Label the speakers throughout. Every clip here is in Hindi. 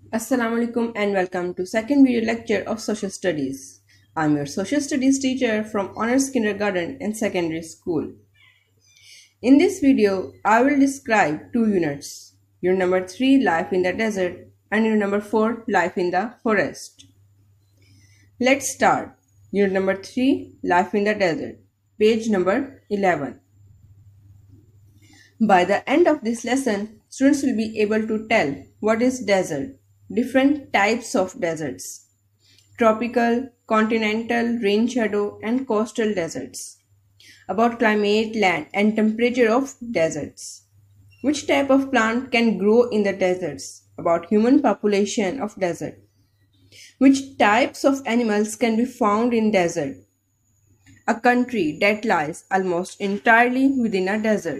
Speaker 1: Assalamu alaikum and welcome to second video lecture of Social Studies. I'm your Social Studies teacher from Honors Kindergarten and Secondary School. In this video, I will describe two units. Unit number 3, Life in the Desert, and unit number 4, Life in the Forest. Let's start. Unit number 3, Life in the Desert, page number 11. By the end of this lesson, students will be able to tell what is desert, different types of deserts, tropical, continental, rain shadow and coastal deserts, about climate, land and temperature of deserts, which type of plant can grow in the deserts, about human population of desert, which types of animals can be found in desert, a country that lies almost entirely within a desert.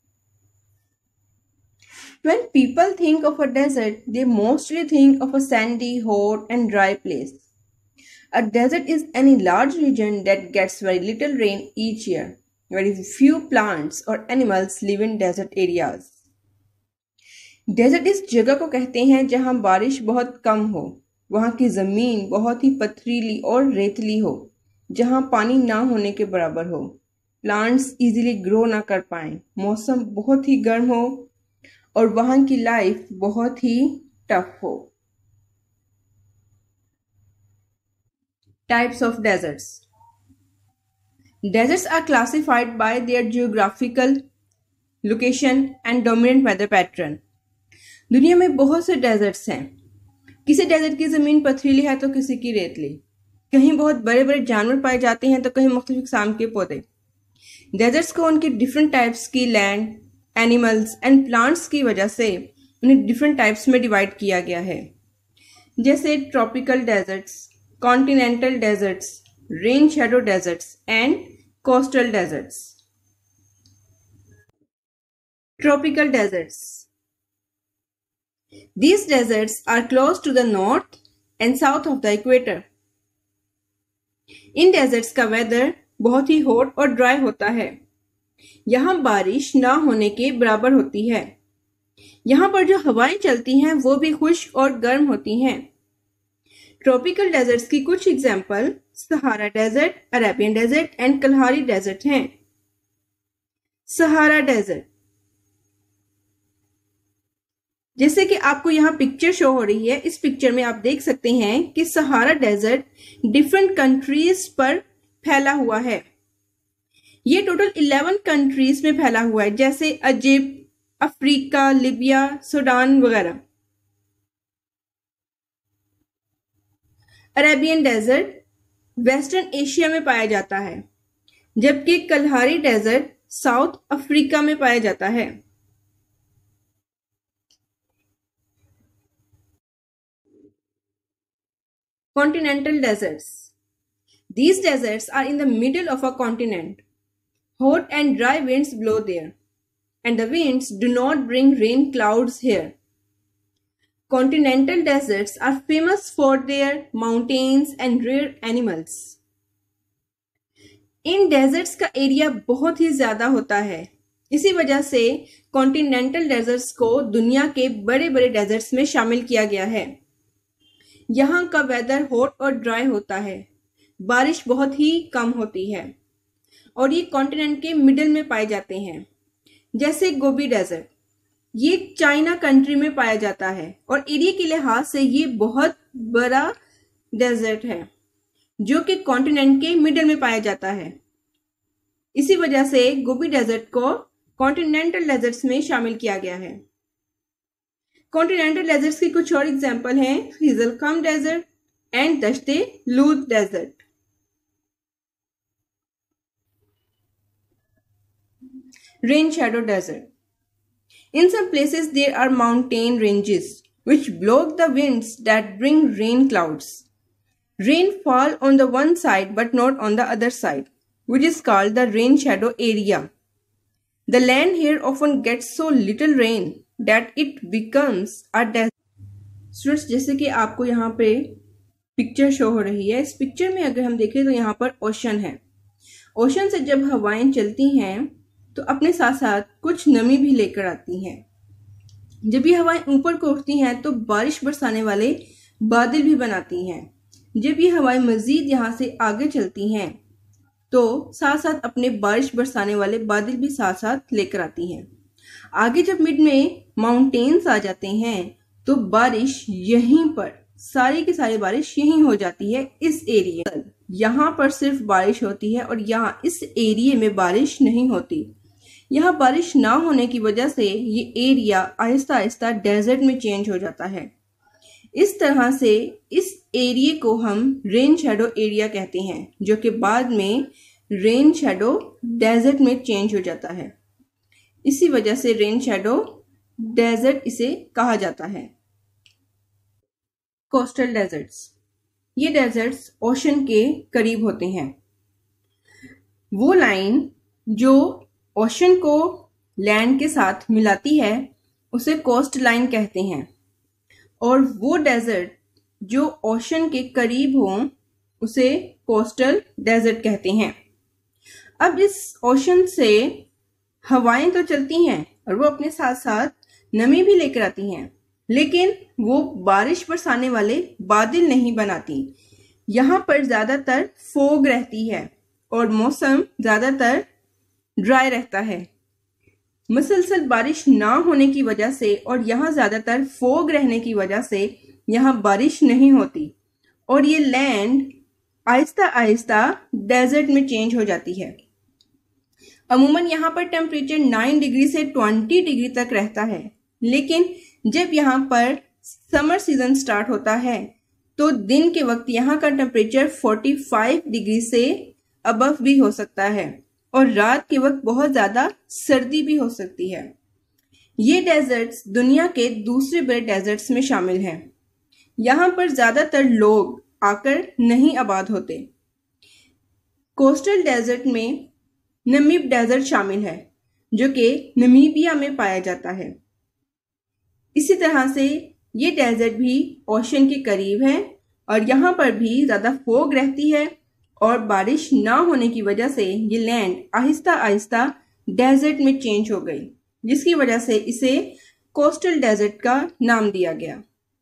Speaker 1: When people think of a desert, they mostly think of a sandy, hot and dry place. A desert is any large region that gets very little rain each year. Very few plants or animals live in desert areas. Desert इस जगह को कहते हैं जहां बारिश बहुत कम हो, वहां की जमीन बहुत ही पथरीली और रेतली हो, जहां पानी ना होने के बराबर हो, प्लांट्स इजीली ग्रो ना कर पाएं, मौसम बहुत ही गर्म हो और वहां की लाइफ बहुत ही टफ हो. Types of deserts. Deserts are classified by their geographical location and dominant weather pattern. दुनिया में बहुत से डेजर्ट्स हैं. किसी डेजर्ट की जमीन पथरीली है तो किसी की रेतली. कहीं बहुत बड़े बड़े जानवर पाए जाते हैं तो कहीं मुख्तलिफ किस्म के पौधे. डेजर्ट्स को उनकी डिफरेंट टाइप्स की लैंड, एनिमल्स एंड प्लांट्स की वजह से उन्हें डिफरेंट टाइप्स में डिवाइड किया गया है, जैसे tropical deserts, continental deserts, rain shadow deserts and coastal deserts. Tropical deserts. These deserts are close to the north and south of the equator. इन डेजर्ट्स का वेदर बहुत ही हॉट और ड्राई होता है. यहाँ बारिश ना होने के बराबर होती है. यहाँ पर जो हवाएं चलती हैं वो भी खुश्क और गर्म होती हैं. ट्रॉपिकल डेजर्ट्स की कुछ example Sahara desert, Arabian desert and Kalahari desert हैं. सहारा डेजर्ट, जैसे कि आपको यहाँ पिक्चर शो हो रही है, इस पिक्चर में आप देख सकते हैं कि सहारा डेजर्ट डिफरेंट कंट्रीज पर फैला हुआ है. ये टोटल 11 कंट्रीज में फैला हुआ है, जैसे इजिप्ट, अफ्रीका, लीबिया, सूडान वगैरह. अरेबियन डेजर्ट वेस्टर्न एशिया में पाया जाता है, जबकि कलहारी डेजर्ट साउथ अफ्रीका में पाया जाता है. Continental deserts. These deserts are in the middle of a continent. Hot and dry winds blow there, and the winds do not bring rain clouds here. Continental deserts are famous for their mountains and rare animals. इन डेजर्ट्स का एरिया बहुत ही ज्यादा होता है. इसी वजह से कॉन्टिनेंटल डेजर्ट्स को दुनिया के बड़े बड़े डेजर्ट्स में शामिल किया गया है. यहाँ का वेदर हॉट और ड्राई होता है, बारिश बहुत ही कम होती है और ये कॉन्टिनेंट के मिडिल में पाए जाते हैं. जैसे गोबी डेजर्ट, ये चाइना कंट्री में पाया जाता है और एरिया के लिहाज से ये बहुत बड़ा डेजर्ट है जो कि कॉन्टिनेंट के मिडिल में पाया जाता है. इसी वजह से गोबी डेजर्ट को कॉन्टिनेंटल डेजर्ट्स में शामिल किया गया है. कॉन्टिनेंटल डेजर्ट्स की कुछ और एग्जाम्पल हैं Kyzylkum desert and Dasht e Lut desert. Rain shadow desert. In some places there are mountain ranges which block the winds that bring rain clouds. Rain fall on the one side but not on the other side, which is called the rain shadow area. The land here often gets so little rain that it becomes a desert. Students, जैसे कि आपको यहाँ पे पिक्चर शो हो रही है, इस पिक्चर में अगर हम देखें तो यहाँ पर ओशन है. ओशन से जब हवाएं चलती हैं तो अपने साथ साथ कुछ नमी भी लेकर आती हैं. जब ये हवाएं ऊपर को उठती हैं तो बारिश बरसाने वाले बादल भी बनाती हैं। जब ये हवाएं मजीद यहाँ से आगे चलती हैं तो साथ साथ अपने बारिश बरसाने वाले बादल भी साथ साथ लेकर आती हैं। आगे जब मिड में माउंटेन्स आ जाते हैं तो बारिश यहीं पर, सारी की सारी बारिश यहीं हो जाती है इस एरिया। यहाँ पर सिर्फ बारिश होती है और यहाँ इस एरिया में बारिश नहीं होती। यहाँ बारिश ना होने की वजह से ये एरिया आहिस्ता आहिस्ता डेजर्ट में चेंज हो जाता है। इस तरह से इस एरिया को हम रेन शैडो एरिया कहते हैं, जो कि बाद में रेन शैडो डेजर्ट में चेंज हो जाता है। इसी वजह से रेन शैडो डेजर्ट इसे कहा जाता है। कोस्टल डेजर्ट्स, ये डेजर्ट्स ओशन के करीब होते हैं। वो लाइन जो ओशन को लैंड के साथ मिलाती है उसे कोस्ट लाइन कहते हैं, और वो डेजर्ट जो ओशन के करीब हो उसे कोस्टल डेजर्ट कहते हैं। अब इस ओशन से हवाएं तो चलती हैं और वो अपने साथ साथ नमी भी लेकर आती हैं, लेकिन वो बारिश बरसाने वाले बादल नहीं बनाती। यहाँ पर ज्यादातर फोग रहती है और मौसम ज्यादातर ड्राई रहता है। मुसलसल बारिश ना होने की वजह से और यहाँ ज्यादातर फोग रहने की वजह से यहाँ बारिश नहीं होती और ये लैंड आहिस्ता आहिस्ता डेजर्ट में चेंज हो जाती है। अमूमन यहाँ पर टेम्परेचर 9 डिग्री से 20 डिग्री तक रहता है, लेकिन जब यहाँ पर समर सीजन स्टार्ट होता है तो दिन के वक्त यहाँ का टेम्परेचर 45 डिग्री से अबव भी हो सकता है और रात के वक्त बहुत ज्यादा सर्दी भी हो सकती है। ये डेजर्ट्स दुनिया के दूसरे बड़े डेजर्ट्स में शामिल हैं। यहाँ पर ज्यादातर लोग आकर नहीं आबाद होते। कोस्टल डेजर्ट में नमीब डेजर्ट शामिल है, जो कि नमीबिया में पाया जाता है। इसी तरह से ये डेजर्ट भी ओशन के करीब है और यहाँ पर भी ज्यादा फोग रहती है और बारिश ना होने की वजह से ये लैंड आहिस्ता आहिस्ता डेजर्ट में चेंज हो गई, जिसकी वजह से इसे कोस्टल डेजर्ट का नाम दिया गया।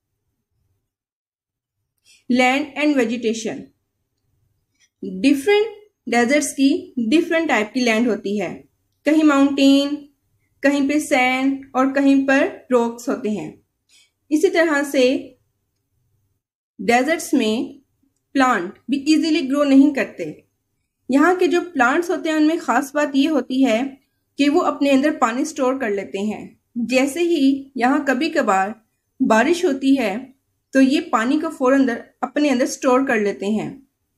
Speaker 1: Land and vegetation, different deserts की डिफरेंट टाइप की लैंड होती है। कहीं माउंटेन, कहीं पे सैंड और कहीं पर रॉक्स होते हैं। इसी तरह से डेजर्ट्स में प्लांट भी इजीली ग्रो नहीं करते। यहाँ के जो प्लांट्स होते हैं उनमें खास बात ये होती है कि वो अपने अंदर पानी स्टोर कर लेते हैं। जैसे ही यहाँ कभी कभार बारिश होती है तो ये पानी को फौरन अपने अंदर स्टोर कर लेते हैं।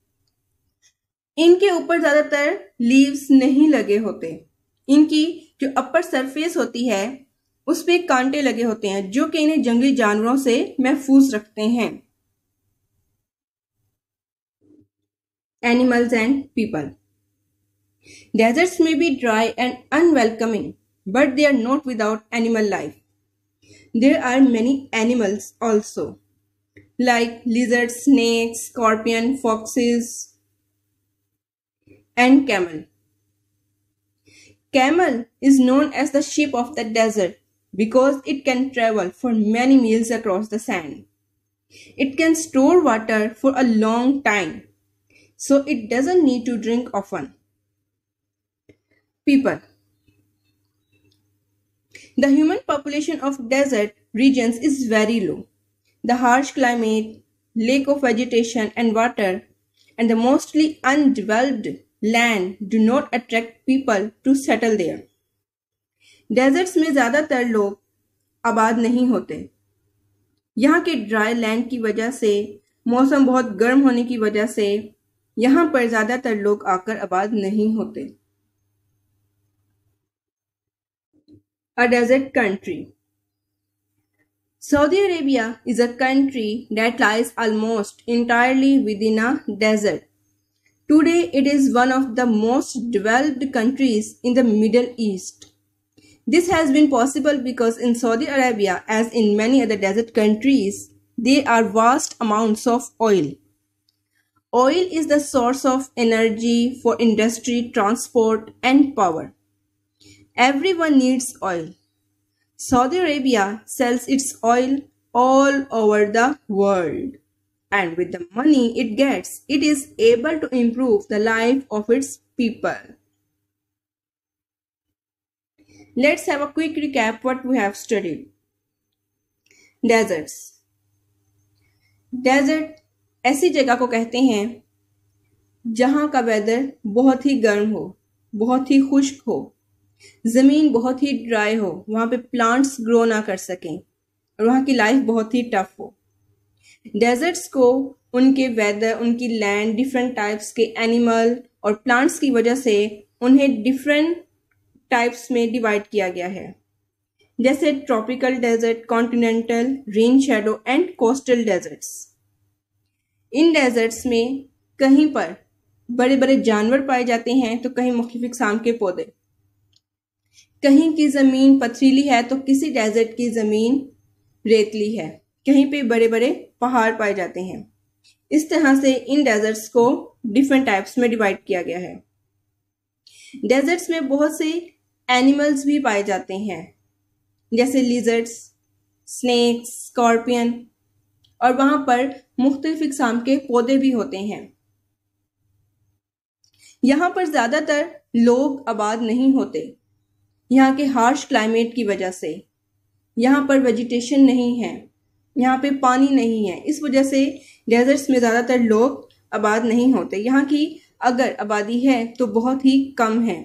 Speaker 1: इनके ऊपर ज्यादातर लीव्स नहीं लगे होते। इनकी जो अपर सरफेस होती है उस पे कांटे लगे होते हैं, जो कि इन्हें जंगली जानवरों से महफूज रखते हैं। Animals and people. Deserts may be dry and unwelcoming, but they are not without animal life. There are many animals also, like lizards, snakes, scorpion, foxes, and camel. Camel is known as the sheep of the desert because it can travel for many miles across the sand. It can store water for a long time, so it doesn't need to drink often. People. The human population of desert regions is very low. The harsh climate, lack of vegetation and water, and the mostly undeveloped land do not attract people to settle there. Deserts में ज़्यादातर लोग आबाद नहीं होते। यहाँ के ड्राई लैंड की वजह से, मौसम बहुत गर्म होने की वजह से यहाँ पर ज्यादातर लोग आकर आबाद नहीं होते। A desert country. Saudi Arabia is a country that lies almost entirely within a desert. Today it is one of the most developed countries in the Middle East. This has been possible because in Saudi Arabia, as in many other desert countries, there are vast amounts of oil. Oil is the source of energy for industry, transport, and power. Everyone needs oil. Saudi Arabia sells its oil all over the world, and with the money it gets, it is able to improve the life of its people. Let's have a quick recap what we have studied. Deserts. Desert ऐसी जगह को कहते हैं जहां का वेदर बहुत ही गर्म हो, बहुत ही खुश्क हो, जमीन बहुत ही ड्राई हो, वहां पे प्लांट्स ग्रो ना कर सकें और वहां की लाइफ बहुत ही टफ हो। डेजर्ट्स को उनके वेदर, उनकी लैंड, डिफरेंट टाइप्स के एनिमल और प्लांट्स की वजह से उन्हें डिफरेंट टाइप्स में डिवाइड किया गया है, जैसे tropical desert, continental, rain shadow and coastal deserts. इन डेजर्ट्स में कहीं पर बड़े बड़े जानवर पाए जाते हैं तो कहीं मुख्तलिफ अक़साम के पौधे। कहीं की जमीन पथरीली है तो किसी डेजर्ट की जमीन रेतली है, कहीं पे बड़े बड़े पहाड़ पाए जाते हैं। इस तरह से इन डेजर्ट्स को डिफरेंट टाइप्स में डिवाइड किया गया है। डेजर्ट्स में बहुत से एनिमल्स भी पाए जाते हैं, जैसे लिजर्ड्स, स्नेक्स, स्कॉर्पियन, और वहां पर मुख्तलिफ अक़साम के पौधे भी होते हैं। यहाँ पर ज़्यादातर लोग आबाद नहीं होते, यहाँ के हार्श क्लाइमेट की वजह से। यहाँ पर वेजिटेशन नहीं है, यहाँ पे पानी नहीं है, इस वजह से डेजर्ट्स में ज़्यादातर लोग आबाद नहीं होते। यहाँ की अगर आबादी है तो बहुत ही कम है।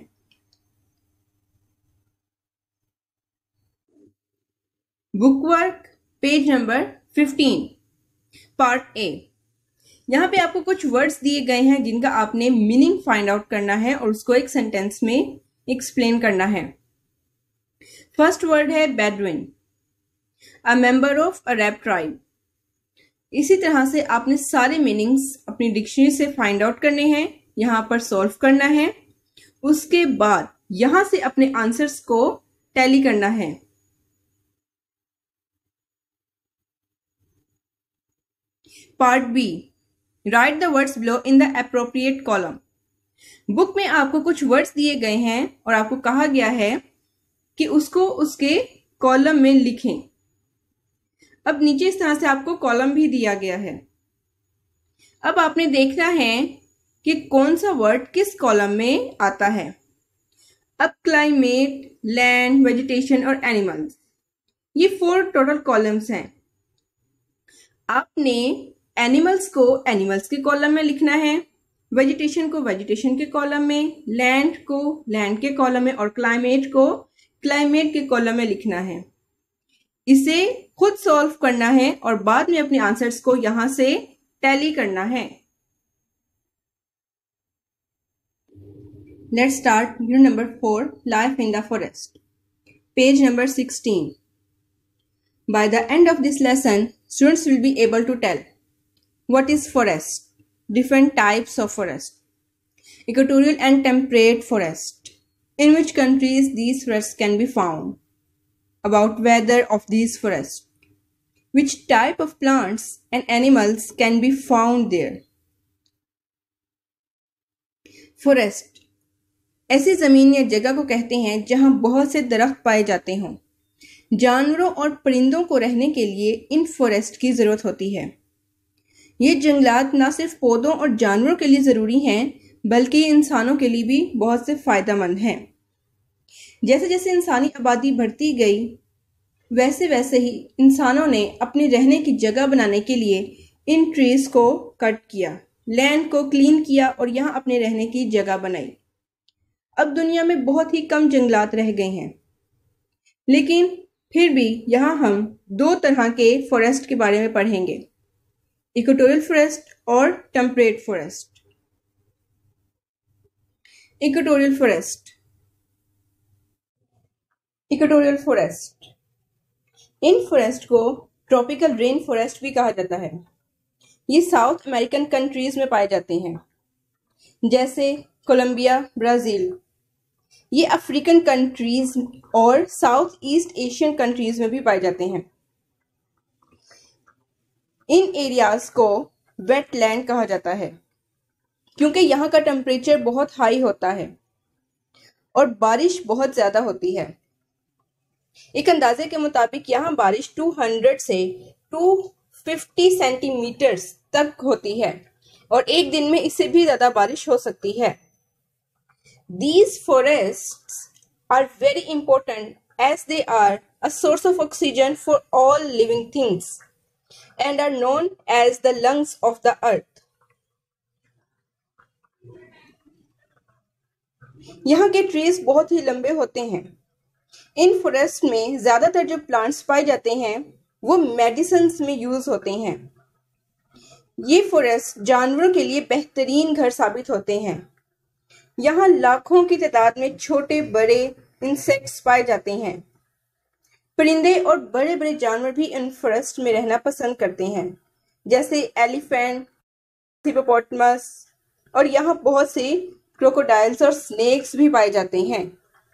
Speaker 1: Bookwork page number 15, part A. यहाँ पे आपको कुछ वर्ड्स दिए गए हैं जिनका आपने मीनिंग फाइंड आउट करना है और उसको एक सेंटेंस में एक्सप्लेन करना है। फर्स्ट वर्ड है Bedouin, a member of Arab tribe. इसी तरह से आपने सारे मीनिंग्स अपनी डिक्शनरी से फाइंड आउट करने हैं, यहाँ पर सॉल्व करना है। उसके बाद यहां से अपने आंसर्स को टैली करना है। Part B, write the words below in the appropriate column. Book में आपको कुछ वर्ड्स दिए गए हैं और आपको कहा गया है कि उसको उसके कॉलम में लिखें। अब नीचे इस तरह से आपको कॉलम भी दिया गया है। अब आपने देखना है कि कौन सा वर्ड किस कॉलम में आता है। अब क्लाइमेट, लैंड, वेजिटेशन और एनिमल्स, ये 4 टोटल कॉलम्स हैं। आपने एनिमल्स को एनिमल्स के कॉलम में लिखना है, वेजिटेशन को वेजिटेशन के कॉलम में, लैंड को लैंड के कॉलम में और क्लाइमेट को क्लाइमेट के कॉलम में लिखना है। इसे खुद सॉल्व करना है और बाद में अपने आंसर्स को यहां से टैली करना है। Let's start unit number 4, life in the forest, page number 16। By the end of this lesson, students will be able to tell what is forest, different types of forest, equatorial and temperate forest, in which countries these forests can be found, about weather of these forests, which type of plants and animals can be found there. Forest ऐसी जमीन या जगह को कहते हैं जहां बहुत से दरख्त पाए जाते हों। जानवरों और परिंदों को रहने के लिए इन फॉरेस्ट की ज़रूरत होती है। ये जंगलात न सिर्फ पौधों और जानवरों के लिए ज़रूरी हैं, बल्कि इंसानों के लिए भी बहुत से फ़ायदेमंद हैं। जैसे जैसे इंसानी आबादी बढ़ती गई, वैसे वैसे ही इंसानों ने अपने रहने की जगह बनाने के लिए इन ट्रीज़ को कट किया, लैंड को क्लीन किया और यहाँ अपने रहने की जगह बनाई। अब दुनिया में बहुत ही कम जंगलात रह गए हैं, लेकिन फिर भी यहाँ हम 2 तरह के फॉरेस्ट के बारे में पढ़ेंगे, इक्वेटोरियल फॉरेस्ट और temperate forest. Equatorial forest, equatorial forest, इन फॉरेस्ट को ट्रॉपिकल रेन फॉरेस्ट भी कहा जाता है। ये साउथ अमेरिकन कंट्रीज में पाए जाते हैं, जैसे कोलंबिया, ब्राजील। ये अफ्रीकन कंट्रीज और साउथ ईस्ट एशियन कंट्रीज में भी पाए जाते हैं। इन एरियाज को वेटलैंड कहा जाता है क्योंकि यहाँ का टेम्परेचर बहुत हाई होता है और बारिश बहुत ज़्यादा होती है। एक अंदाजे के मुताबिक यहाँ बारिश 200 से 250 सेंटीमीटर्स तक होती है और एक दिन में इससे भी ज्यादा बारिश हो सकती है। These forests are very important as they are a source of oxygen for all living things and are known as the lungs of the earth. यहाँ के ट्रीज बहुत ही लंबे होते हैं। इन फॉरेस्ट में ज्यादातर जो प्लांट्स पाए जाते हैं वो मेडिसिन्स में यूज होते हैं। ये फॉरेस्ट जानवरों के लिए बेहतरीन घर साबित होते हैं। यहाँ लाखों की तादाद में छोटे बड़े इंसेक्ट्स पाए जाते हैं। परिंदे और बड़े बड़े जानवर भी इन फॉरेस्ट में रहना पसंद करते हैं, जैसे एलिफेंट, हिप्पोपोटामस, और यहाँ बहुत से क्रोकोडाइल्स और स्नेक्स भी पाए जाते हैं।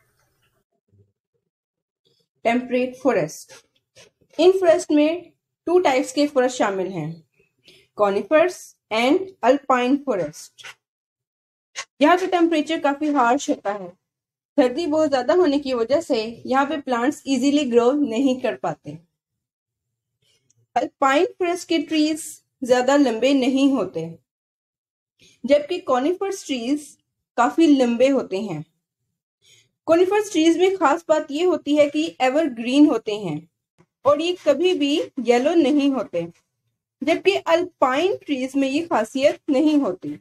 Speaker 1: Temperate forest. इन फॉरेस्ट में 2 टाइप्स के फॉरेस्ट शामिल हैं, कॉनिफर्स एंड अल्पाइन फॉरेस्ट। यहाँ का टेम्परेचर काफी हार्श होता है। सर्दी बहुत ज्यादा होने की वजह से यहाँ पे प्लांट्स इजीली ग्रो नहीं कर पाते। अल्पाइन फॉरेस्ट के ट्रीज ज्यादा लंबे नहीं होते, जबकि कॉनिफर्स ट्रीज काफी लंबे होते हैं। कॉनिफर्स ट्रीज में खास बात ये होती है कि एवरग्रीन होते हैं और ये कभी भी येलो नहीं होते, जबकि अल्पाइन ट्रीज में ये खासियत नहीं होती।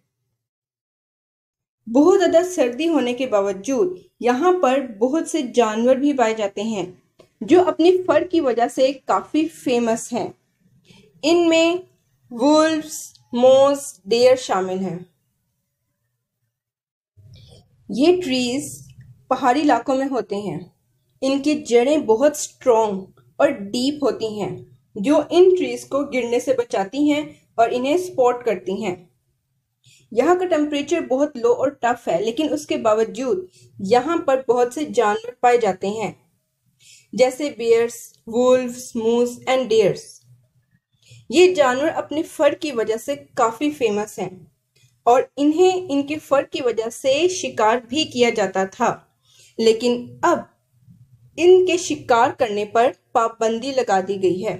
Speaker 1: बहुत ज्यादा सर्दी होने के बावजूद यहाँ पर बहुत से जानवर भी पाए जाते हैं जो अपनी फर की वजह से काफी फेमस हैं। इनमें वुल्व्स, मोस, डेयर शामिल हैं। ये ट्रीज पहाड़ी इलाकों में होते हैं। इनकी जड़ें बहुत स्ट्रॉन्ग और डीप होती हैं, जो इन ट्रीज को गिरने से बचाती हैं और इन्हें सपोर्ट करती हैं। यहाँ का टेम्परेचर बहुत लो और टफ है, लेकिन उसके बावजूद यहाँ पर बहुत से जानवर पाए जाते हैं, जैसे bears, wolves, moose and deers. ये जानवर अपने फर की वजह से काफी फेमस हैं और इन्हें इनके फर की वजह से शिकार भी किया जाता था, लेकिन अब इनके शिकार करने पर पाबंदी लगा दी गई है।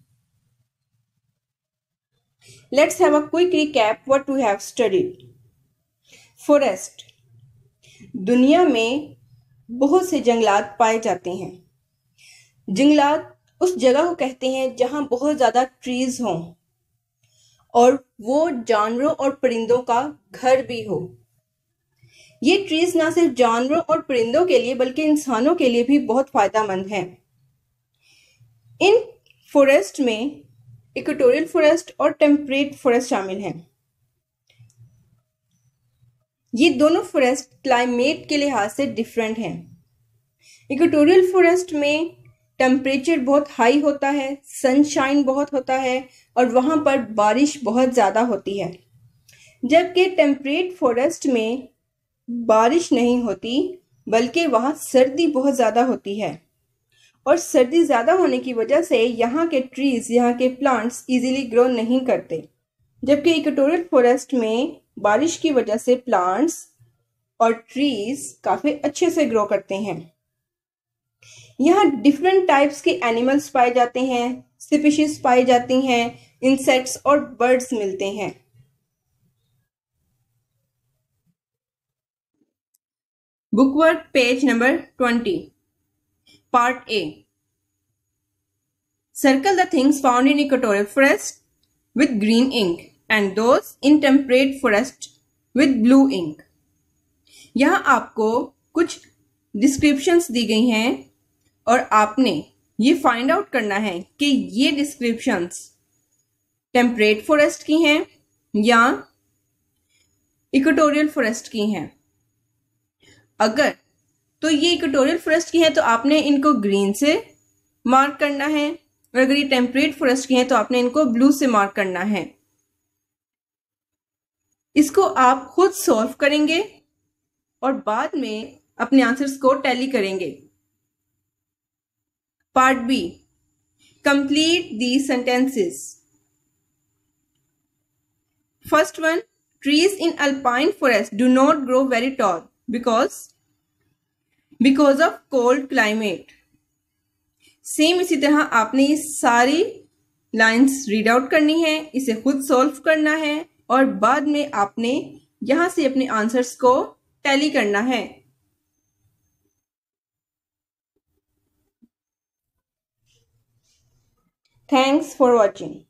Speaker 1: Let's have a quick recap what we have studied. Forest. दुनिया में बहुत से जंगलात पाए जाते हैं। जंगलात उस जगह को कहते हैं जहां बहुत ज्यादा ट्रीज हों और वो जानवरों और परिंदों का घर भी हो। ये ट्रीज ना सिर्फ जानवरों और परिंदों के लिए बल्कि इंसानों के लिए भी बहुत फायदेमंद हैं। इन फॉरेस्ट में इक्वेटोरियल फॉरेस्ट और टेम्परेट फॉरेस्ट शामिल हैं। ये दोनों फॉरेस्ट क्लाइमेट के लिहाज से डिफरेंट हैं। इक्वेटोरियल फॉरेस्ट में टेम्परेचर बहुत हाई होता है, सनशाइन बहुत होता है और वहां पर बारिश बहुत ज्यादा होती है, जबकि टेम्परेट फॉरेस्ट में बारिश नहीं होती बल्कि वहां सर्दी बहुत ज्यादा होती है और सर्दी ज्यादा होने की वजह से यहाँ के ट्रीज, यहाँ के प्लांट्स इजीली ग्रो नहीं करते, जबकि इक्वेटोरियल फॉरेस्ट में बारिश की वजह से प्लांट्स और ट्रीज काफी अच्छे से ग्रो करते हैं। यहाँ डिफरेंट टाइप्स के एनिमल्स पाए जाते हैं, स्पीशीज पाई जाती हैं, इंसेक्ट्स और बर्ड्स मिलते हैं। Bookwork page number 20, part A. Circle the things found in equatorial forest with green ink and those in temperate forest with blue ink. यहाँ आपको कुछ डिस्क्रिप्शंस दी गई हैं और आपने ये फाइंड आउट करना है कि ये डिस्क्रिप्शंस टेम्परेट फॉरेस्ट की हैं या इक्वेटोरियल फॉरेस्ट की हैं। अगर तो ये इक्वेटोरियल फॉरेस्ट की है तो आपने इनको ग्रीन से मार्क करना है और अगर ये टेम्परेट फॉरेस्ट की है तो आपने इनको ब्लू से मार्क करना है। इसको आप खुद सॉल्व करेंगे और बाद में अपने आंसर्स को टैली करेंगे। Part B, complete the sentences. First one, trees in alpine forest do not grow very tall because of cold climate. Same इसी तरह आपने ये सारी लाइंस रीड आउट करनी है, इसे खुद सॉल्व करना है और बाद में आपने यहां से अपने आंसर्स को टैली करना है। Thanks for watching.